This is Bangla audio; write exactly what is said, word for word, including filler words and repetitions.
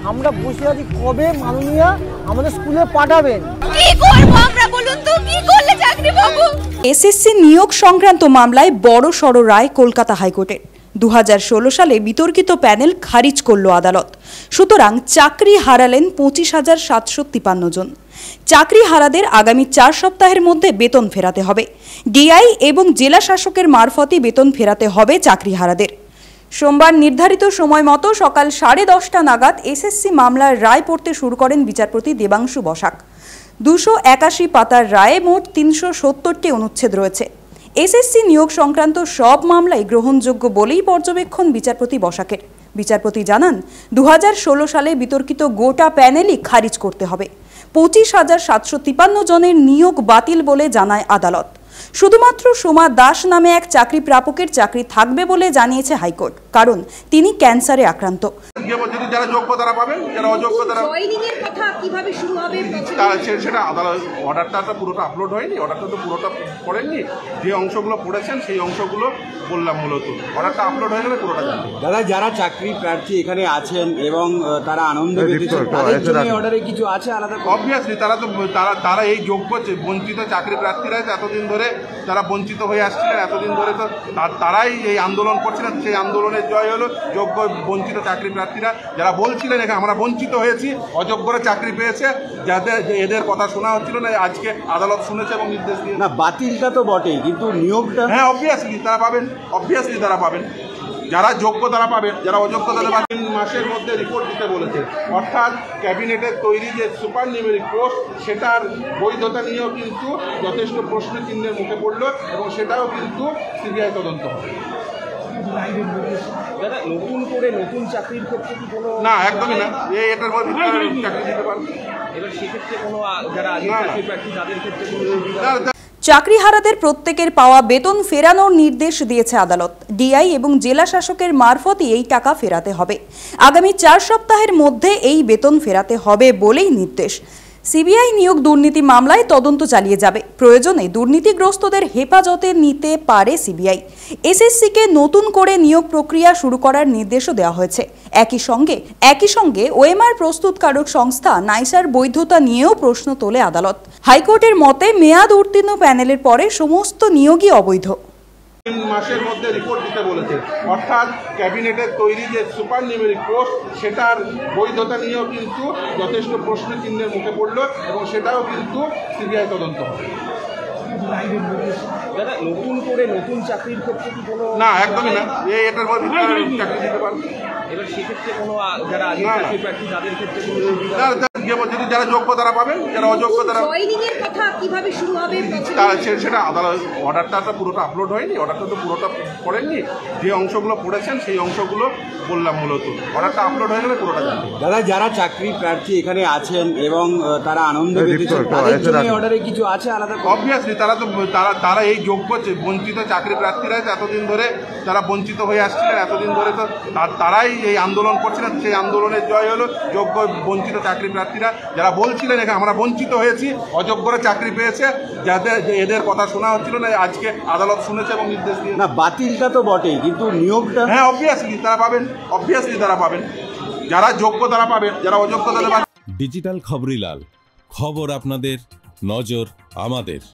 আমরা বসে আছি কবে মাননীয় আমাদের স্কুলে পাঠাবেন। কি করব আমরা বলুন তো, কি করলে চাকরি পাবো? এসএসসি নিয়োগ সংক্রান্ত মামলায় বড় সড় রায় কলকাতা হাইকোর্টের। দু হাজার ষোলো সালে বিতর্কিত প্যানেল খারিজ করল আদালত। সুতরাং চাকরি হারালেন পঁচিশ হাজার সাতশো তিপান্ন জন। চাকরি হারাদের আগামী চার সপ্তাহের মধ্যে বেতন ফেরাতে হবে। ডিআই এবং জেলা শাসকের মারফতই বেতন ফেরাতে হবে চাকরি হারাদের। সোমবার নির্ধারিত সময় মতো সকাল সাড়ে দশটা নাগাদ এসএসসি মামলার রায় পড়তে শুরু করেন বিচারপতি দেবাংশু বসাক। দুশো একাশি পাতার রায়ে মোট তিনশো সত্তরটি অনুচ্ছেদ রয়েছে। এসএসসি নিয়োগ সংক্রান্ত সব মামলাই গ্রহণযোগ্য বলেই পর্যবেক্ষণ বিচারপতি বসাকের। বিচারপতি জানান, দু হাজার ষোলো সালে বিতর্কিত গোটা প্যানেলই খারিজ করতে হবে। পঁচিশ হাজার সাতশো তিপান্ন জনের নিয়োগ বাতিল বলে জানায় আদালত। শুধুমাত্র সোমা দাস নামে এক চাকরি প্রাপকের চাকরি থাকবে বলে জানিয়েছে হাইকোর্ট, কারণ তিনি ক্যান্সারে আক্রান্ত। যারা যোগ্য তারা পাবেন, যারা অযোগ্য তারা জয়েনিংয়ের কথা কিভাবে শুরু হবে সেটা আদালত অর্ডারটা তো পুরোটা আপলোড হয়নি, অর্ডারটা তো পুরোটা করেননি। যে অংশগুলো পড়েছেন সেই অংশগুলো বললাম, মূলত অর্ডারটা আপলোড হয়ে গেলে পুরোটা জানবে। দাদা, যারা চাকরি প্রার্থী এখানে আছেন এবং তারা আনন্দ পেয়েছেন, তাদের জন্য অর্ডারে কিছু আছে আলাদা? অবভিয়াসলি তারা তো তারা তারা এই যোগ্য বঞ্চিত চাকরি প্রার্থীরা এতদিন ধরে তারা বঞ্চিত হয়ে আসছিলেন, এতদিন ধরে তো তারাই এই আন্দোলন করছিলেন। সেই আন্দোলনের জয় হলো যোগ্য বঞ্চিত চাকরি প্রার্থীরা, যারা বলছিলেন এখানে আমরা বঞ্চিত হয়েছি, অযোগ্যরা চাকরি পেয়েছে, যাদের এদের কথা শোনা হচ্ছিল না, আজকে আদালত শুনেছে এবং নির্দেশ দিয়ে। না, বাতিলটা তো বটেই, কিন্তু নিয়োগটা? হ্যাঁ, অবভিয়াসলি তারা পাবেন, অবভিয়াসলি তারা পাবেন। যারা যোগ্য তারা পাবেন, যারা অযোগ্য তাদের তিন মাসের মধ্যে রিপোর্ট দিতে বলেছে। অর্থাৎ ক্যাবিনেটের তৈরি যে সুপার নিউমেরিক পোস্ট, সেটার বৈধতা নিয়েও কিন্তু যথেষ্ট প্রশ্ন চিহ্নের মুখে পড়ল এবং সেটাও কিন্তু সিবিআই তদন্ত হবে। দাদা, নতুন করে নতুন চাকরির ক্ষেত্রে কি কোনো? না, একদমই না। এই এটার মধ্যে চাকরি দিতে পারবে। এবার সেক্ষেত্রে কোনো যারা আগে চাকরি প্রার্থী তাদের ক্ষেত্রে কোনো? চাকরিহারাদের প্রত্যেকের পাওয়া বেতন ফেরানোর নির্দেশ দিয়েছে আদালত। ডিআই এবং জেলা শাসকের মারফতই এই টাকা ফেরাতে হবে। আগামী চার সপ্তাহের মধ্যে এই বেতন ফেরাতে হবে বলেই নির্দেশ। সিবিআই নিয়োগ দুর্নীতি মামলায় তদন্ত চালিয়ে যাবে। প্রয়োজনে দুর্নীতিগ্রস্তদের হেফাজতে নিতে পারে সিবিআই। এসএসসিকে নতুন করে নিয়োগ প্রক্রিয়া শুরু করার নির্দেশও দেওয়া হয়েছে। একই সঙ্গে একই সঙ্গে ওএমআর প্রস্তুতকারক সংস্থা নাইসার বৈধতা নিয়েও প্রশ্ন তোলে আদালত। হাইকোর্টের মতে মেয়াদ উত্তীর্ণ প্যানেলের পরে সমস্ত নিয়োগই অবৈধ। তিন মাসের মধ্যে রিপোর্ট দিতে বলেছে। অর্থাৎ ক্যাবিনেটের তৈরি যে সুপার নিউমেরিক পোস্ট, সেটার বৈধতা নিয়েও কিন্তু যথেষ্ট প্রশ্ন চিহ্নের মুখে পড়ল এবং সেটাও কিন্তু সিবিআই তদন্ত হবে। দাদা, নতুন করে নতুন চাকরির ক্ষেত্রে কি কোনো? না, একদমই না। এই এটার মধ্যে চাকরি দিতে পারবে। এবার সেক্ষেত্রে কোনো যারা আগে চাকরি প্রার্থী তাদের ক্ষেত্রে কোনো? যারা যোগ্য তারা পাবেন, যারা অযোগ্য তারা জয়েনিংয়ের কথা কিভাবে শুরু হবে সেটা আদালত অর্ডারটা তো পুরোটা আপলোড হয়নি, অর্ডারটা তো পুরোটা করেননি। যে অংশগুলো পড়েছেন সেই অংশগুলো বললাম, মূলত অর্ডারটা আপলোড হয়ে গেলে পুরোটা জানবে। দাদা, যারা চাকরি প্রার্থী এখানে আছেন এবং তারা আনন্দ পেয়েছেন, তাদের জন্য অর্ডারে কিছু আছে আলাদা? অবভিয়াসলি তারা তো তারা তারা এই যোগ্য বঞ্চিত চাকরি প্রার্থীরা এতদিন ধরে তারা বঞ্চিত হয়ে আসছিলেন, এতদিন ধরে তো তারাই এই আন্দোলন করছিলেন। সেই আন্দোলনের জয় হলো যোগ্য বঞ্চিত চাকরি প্রার্থীরা, যারা বলছিলেন এখানে আমরা বঞ্চিত হয়েছি, অযোগ্যরা চাকরি পেয়েছে, যাদের এদের কথা শোনা হচ্ছিল না, আজকে আদালত শুনেছে এবং নির্দেশ দিয়ে। না, বাতিলটা তো বটেই, কিন্তু নিয়োগটা? হ্যাঁ, অবভিয়াসলি তারা পাবেন, অবভিয়াসলি তারা পাবেন। যারা যোগ্য তারা পাবেন, যারা অযোগ্য তাদের। ডিজিটাল খবরিলাল, খবর আপনাদের, নজর আমাদের।